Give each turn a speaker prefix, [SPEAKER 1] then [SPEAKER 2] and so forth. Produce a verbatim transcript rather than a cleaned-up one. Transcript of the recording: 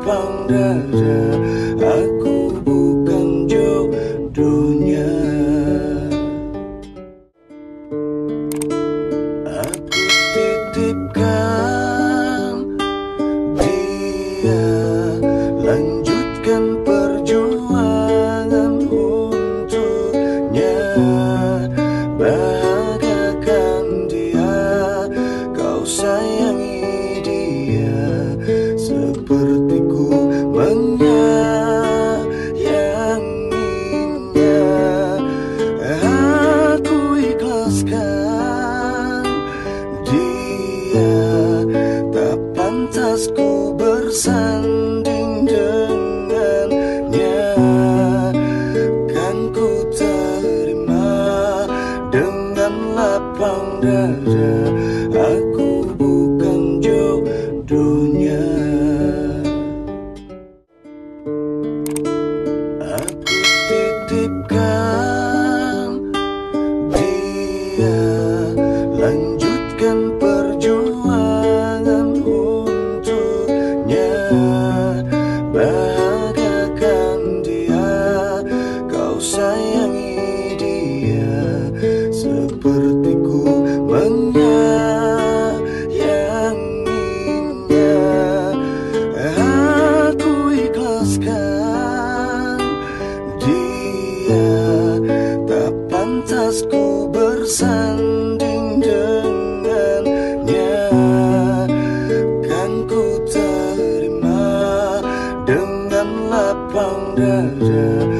[SPEAKER 1] lapang dada. Aku bukan jodohnya. Aku titipkan dia, lanjutkan perjuangan untuknya. Bahagiakan dia, kau sayangi dia sepertiku menyayanginya. Aku ikhlaskan dia, tak pantas ku bersanding dengannya. Kan ku terima dengan lapang dada. Aku bukan jodohnya. Aku titipkan dia, lanjutkan perjuangan untuknya. Bahagiakan dia, kau sayangi dia sepertiku menyayanginya. Aku ikhlaskan dia, tak pantas ku bersanding dengannya. Kan ku terima dengan lapang dada.